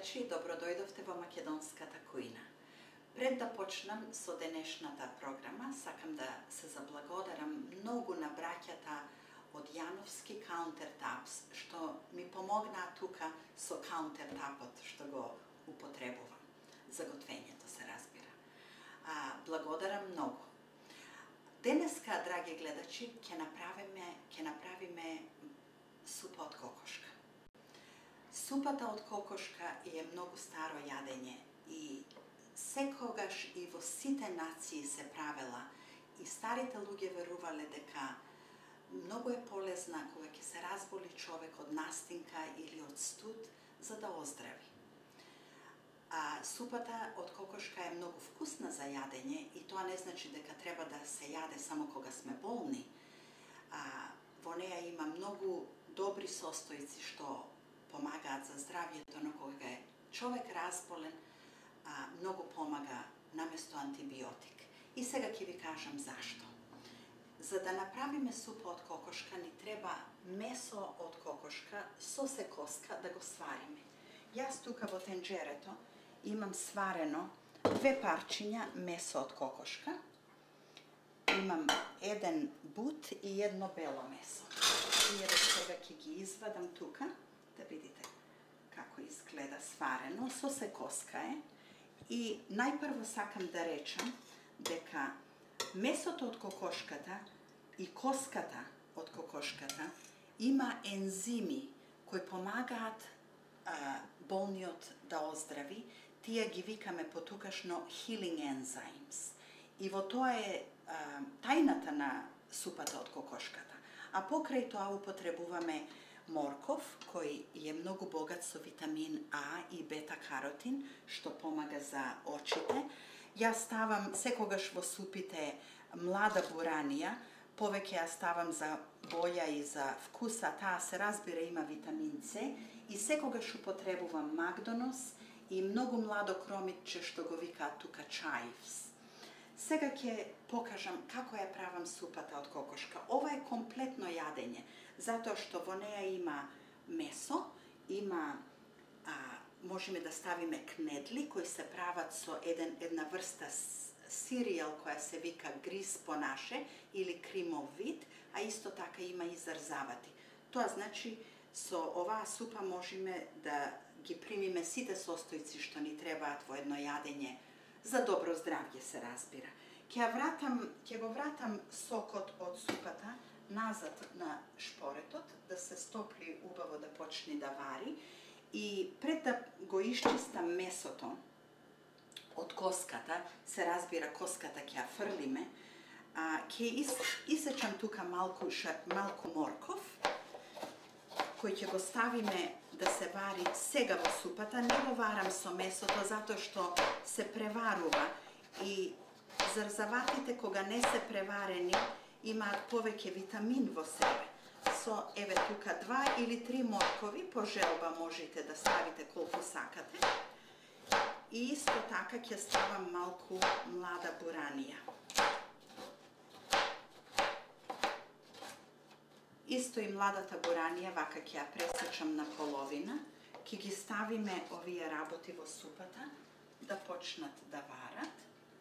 гледачи, добродојдовте во македонската кујна. Пред да почнам со денешната програма, сакам да се заблагодарам многу на браќата од Јановски Countertaps, што ми помогнаа тука со Countertapот што го употребувам. За готвењето се разбира. Благодарам многу. Денеска, драги гледачи, ќе направиме супа од кокошка. Супата од кокошка е многу старо јадење и секогаш и во сите нации се правела и старите луѓе верувале дека многу е полезна кога ќе се разболи човек од настинка или од студ за да оздрави. Супата од кокошка е многу вкусна за јадење и тоа не значи дека треба да се јаде само кога сме болни. Во неја има многу добри состојци што помагаат за здравјето, но кога е човек разболен, многу помага наместо антибиотик. И сега ќе ви кажам зашто. За да направиме супа од кокошка ни треба месо од кокошка со секоска да го свариме. Јас тука во тенџерето имам сварено 2 парчиња месо од кокошка. Имам еден бут и едно бело месо. И сега ќе ги извадам тука, да видите како изгледа сварено, со секоска е. И најпрво сакам да речам дека месото од кокошката и коската од кокошката има ензими кои помагаат болниот да оздрави. Тие ги викаме потукашно healing enzymes. И во тоа е тајната на супата од кокошката. А покрај тоа употребуваме морков, кој е многу богат со витамин А и бета-каротин, што помага за очите. Јас ставам секогаш во супите млада буранија, повеќе ја ставам за боја и за вкуса, таа се разбира има витамин С, и секогаш употребувам магдонос и многу младо кромитче што го викаат тука чаивс. Сега ќе покажам како ја правам супата од кокошка. Ова е комплетно јадење, затоа што во неја има месо, има можеме да ставиме кнедли кои се прават со една врста сиријал која се вика гриз по наше или кримов вид, а исто така има и зарзавати. Тоа значи со оваа супа можеме да ги примиме сите состојци што ни требаат во едно јадење за добро здравје се разбира. Ќе го вратам сокот од супата назад на шпоретот, да се стопли убаво да почне да вари, и пред да го исчистам месото од коската, се разбира коската ќе ја фрлиме, ќе исечам тука малку морков, кој ќе го ставиме да се вари сега во супата. Не го варам со месото, затоа што се преварува и зарзаватите кога не се преварени имаат повеќе витамин во себе. Со еве тука 2 или 3 моркови, по желба можете да ставите колку сакате. И исто така ќе ставам малку млада буранија. Исто и младата буранија, вака ќе ја пресечам на половина, ќе ги ставиме овие работи во супата да почнат да варат.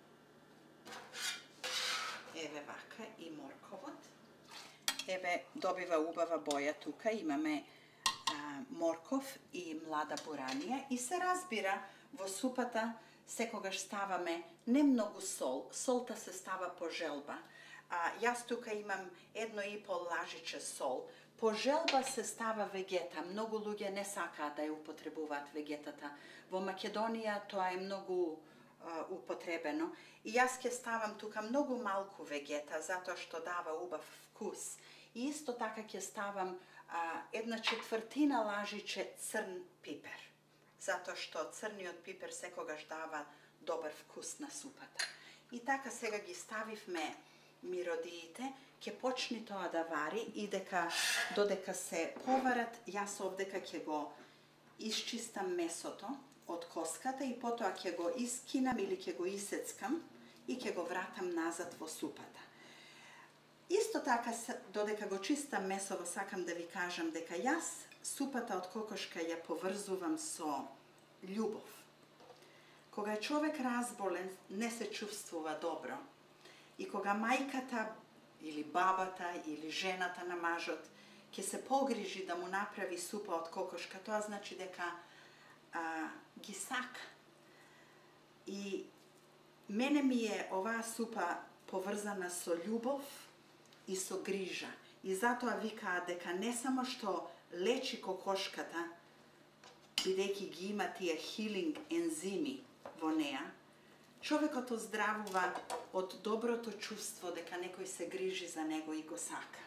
Еве вака и морковот. Еве добива убава боја тука, имаме морков и млада буранија и се разбира во супата секогаш ставаме не многу сол, солта се става по желба. Јас тука имам 1,5 лажиче сол. По желба се става вегета. Многу луѓе не сакаат да ја употребуваат вегетата. Во Македонија тоа е многу употребено. И јас ќе ставам тука многу малку вегета, затоа што дава убав вкус. И исто така ќе ставам 1/4 лажиче црн пипер. Затоа што црниот пипер секогаш дава добар вкус на супата. И така сега ги ставивме миродиите, ќе почне тоа да вари и додека се поварат, јас овдека ќе го исчистам месото од коската и потоа ќе го искинам или ќе го исецкам и ќе го вратам назад во супата. Исто така, додека го чистам месово, сакам да ви кажам дека јас супата од кокошка ја поврзувам со љубов. Кога е човек разболен, не се чувствува добро. И кога мајката или бабата или жената на мажот ќе се погрижи да му направи супа од кокошка, тоа значи дека ги сака. И мене ми е оваа супа поврзана со љубов и со грижа. И затоа викаат дека не само што лечи кокошката, бидејќи ги има тие healing ензими во неа, човекот оздравува од доброто чувство дека некој се грижи за него и го сака.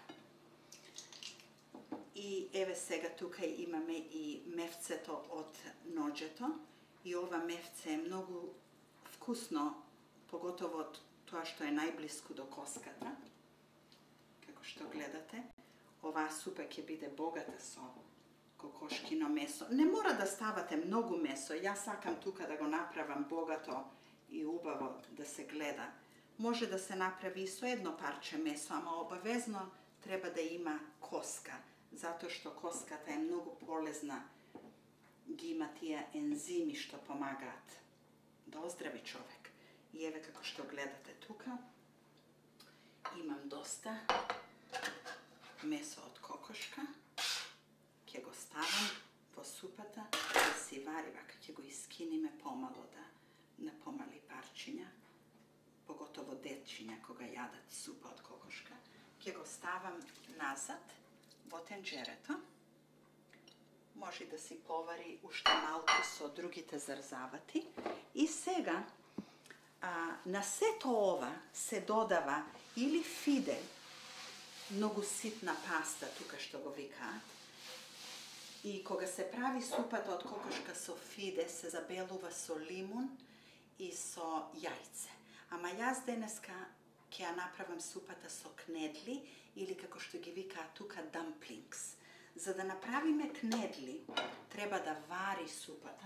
И еве сега тука имаме и мевцето од ноџето. И ова мевце е многу вкусно, поготово тоа што е најблиску до коската. Како што гледате, оваа супа ќе биде богата со кокошкино месо. Не мора да ставате многу месо. Јас сакам тука да го направам богато и убаво да се гледа. Може да се направи со едно парче месо, ама обавезно треба да има коска, затоа што коската е многу полезна. Ги има тие ензими што помагаат да оздрави човек. И еве како што гледате тука, имам доста месо од кокошка. Ќе го ставам во супата да си вари, вака ќе го искиниме помало да на помали парчиња, поготово дечиња кога јадат супа од кокошка. Ќе го ставам назад во тенџерето. Може да си повари уште малку со другите зарзавати. И сега на сето ова се додава или фиде, многу ситна паста, тука што го викаат. И кога се прави супата од кокошка со фиде, се забелува со лимун и со јајце. Ама јас денеска ќе ја направам супата со кнедли или како што ги викаат тука dumplings. За да направиме кнедли, треба да вари супата,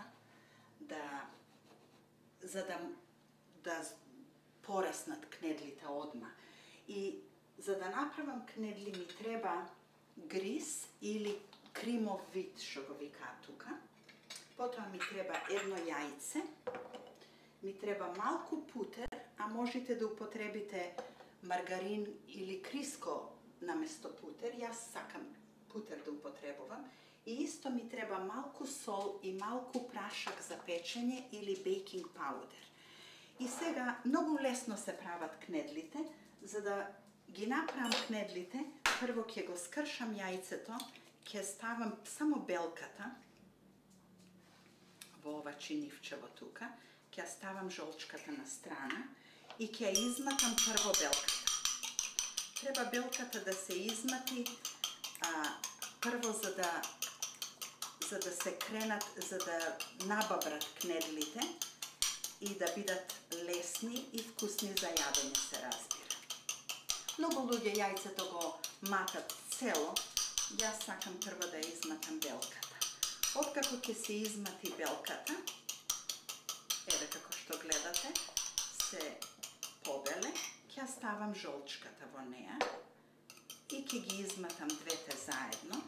за да пораснат кнедлите одма. И за да направам кнедли ми треба гриз или кримов вид, што го викаат тука. Потоа ми треба едно јајце, ми треба малку путер, а можете да употребите маргарин или криско наместо путер. Јас сакам путер да употребувам. И исто ми треба малку сол и малку прашак за печење или бейкинг паудер. И сега многу лесно се прават кнедлите. За да ги направам кнедлите, прво ќе го скршам јајцето, ќе ставам само белката во ова чинивчево тука, ќе ставам жолчката на страна и ќе измакам прво белката. Треба белката да се измати прво за да се кренат, за да набабрат кнедлите и да бидат лесни и вкусни за јадење, се разбира. Многу луѓе јајцето го матат цело. Јас сакам прво да ја изматам белката. Откако ќе се измати белката, еве како што гледате, се побеле, ќе ставам жолчката во неа и ќе ги изматам двете заедно.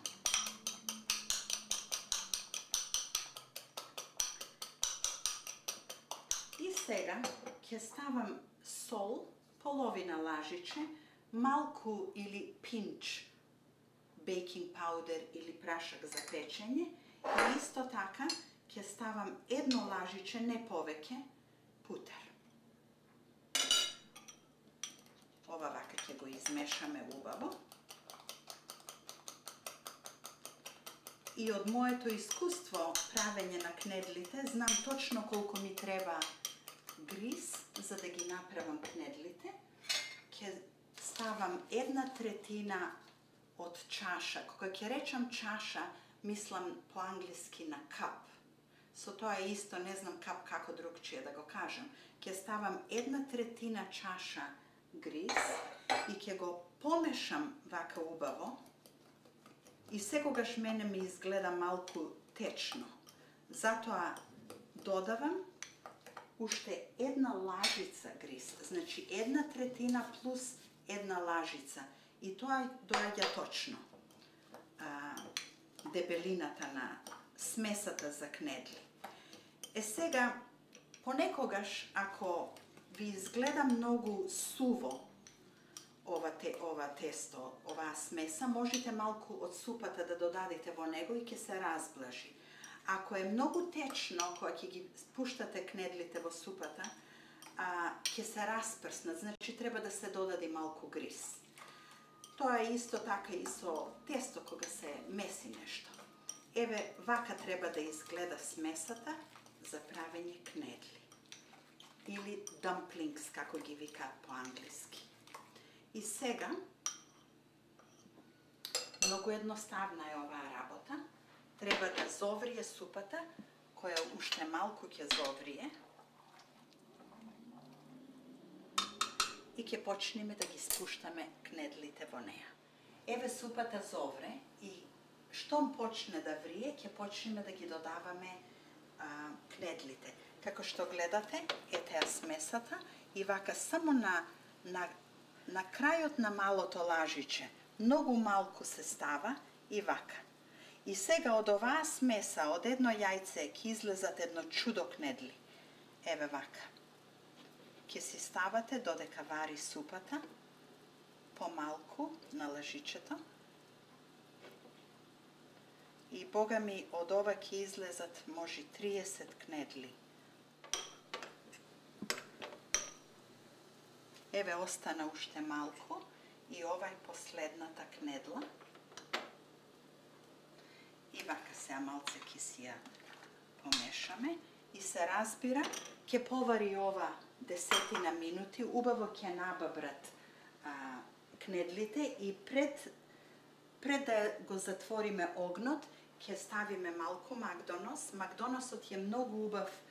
И сега ќе ставам сол, половина лажиче, малку или пинч бейкинг паудер или прашак за печење и исто така ќе ставам едно лажиче, не повеќе, путер. Ова вака ќе го измешаме убаво. И од моето искуство правење на кнедлите, знам точно колку ми треба гриз за да ги направам кнедлите. Ќе ставам 1/3 од чаша. Кога ќе речам чаша, мислам по англиски на кап. Со тоа е исто, не знам кап како другчие да го кажам. Ќе ставам 1/3 чаша гриз и ќе го помешам вака убаво. И секогаш мене ми изгледа малку течно. Затоа додавам уште една лажица гриз. Значи 1/3 плюс една лажица. И тоа доаѓа точно дебелината на смесата за кнедли. Сега, понекогаш, ако ви изгледа многу суво ова тесто, оваа смеса, можете малку од супата да додадете во него и ќе се разблажи. Ако е многу течно, кога ќе ги спуштате кнедлите во супата, ќе се распрснат, значи треба да се додаде малку гриз. Тоа е исто така и со тесто кога се меси нешто. Еве, вака треба да изгледа смесата за правење кнедли. Или dumplings, како ги викаат по англиски. И сега, многу едноставна е оваа работа. Треба да зоврие супата, која уште малку ќе зоврие. И ќе почнеме да ги спуштаме кнедлите во неа. Еве супата зовре и штом почне да врие, ќе почнеме да ги додаваме кнедлите. Како што гледате, етеа смесата и вака само на крајот на малото лажиче, многу малку се става и вака. И сега од оваа смеса, од едно јајце, ќе излезат едно чудо кнедли. Еве вака. Ќе си ставате додека вари супата, помалку на лажичето. И бога ми, од ова ќе излезат може 30 кнедли. Еве остана уште малку и ова е последната кнедла. И вака сега малце ќе си ја помешаме и се разбира, ќе повари ова 10 минути, убаво ќе набабрат кнедлите и пред да го затвориме огнот, ќе ставиме малку Макдонос. Макдоносот е многу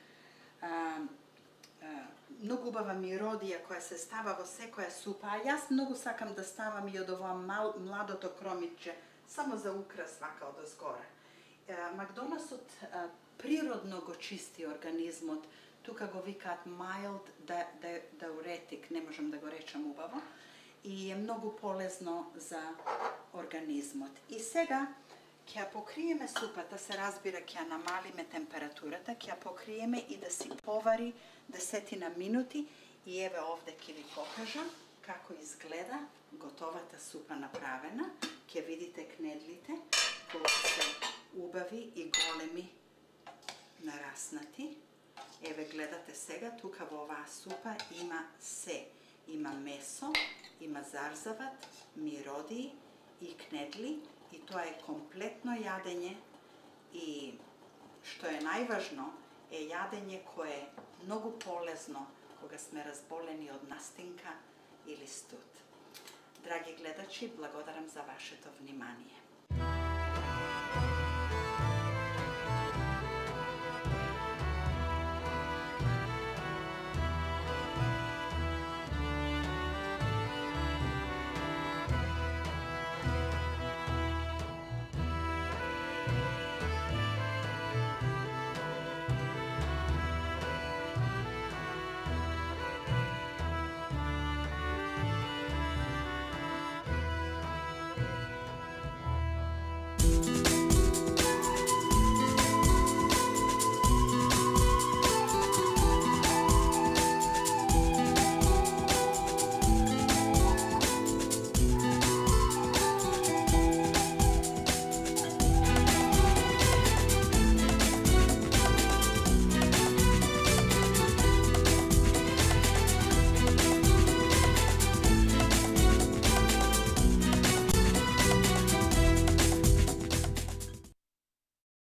убава миродија која се става во секоја супа, а јас многу сакам да ставам и од ова младото кромиче, само за украс вака од озгора. Макдоносот природно го чисти организмот, тука го викаат mild diuretic, не можам да го речам убаво, и е многу полезно за организмот. И сега ќе ја покриеме супата, се разбира ќе ја намалиме температурата, ќе ја покриеме и да си повари 10 минути и еве овде ќе ви покажам како изгледа готовата супа направена. Ќе видите кнедлите колку се убави и големи нараснати. Еве гледате сега, тука во оваа супа има се. Има месо, има зарзават, мироди и кнедли и тоа е комплетно јадење и што е најважно е јадење кое е многу полезно кога сме разболени од настинка или студ. Драги гледачи, благодарам за вашето внимание.